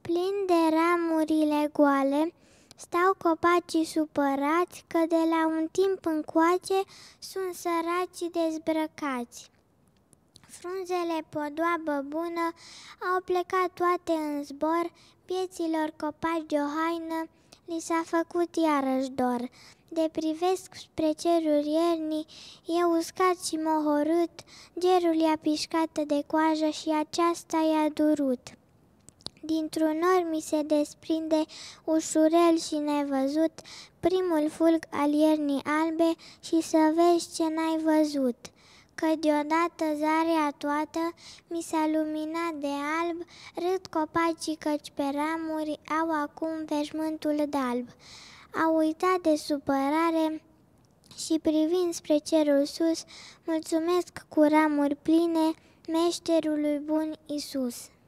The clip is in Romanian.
Plin de ramurile goale, stau copacii supărați că de la un timp încoace sunt săraci dezbrăcați. Frunzele podoabă bună au plecat toate în zbor, pieților copaci de o haină li s-a făcut iarăși dor. De privesc spre ceruri iernii, e uscat și mohorât, gerul i-a pișcat de coajă și aceasta i-a durut. Dintr-un nor mi se desprinde, ușurel și nevăzut, primul fulg al iernii albe și să vezi ce n-ai văzut. Că deodată zarea toată mi s-a luminat de alb, râd copacii căci pe ramuri au acum veșmântul d'alb. Au uitat de supărare și privind spre cerul sus, mulțumesc cu ramuri pline meșterului bun Iisus.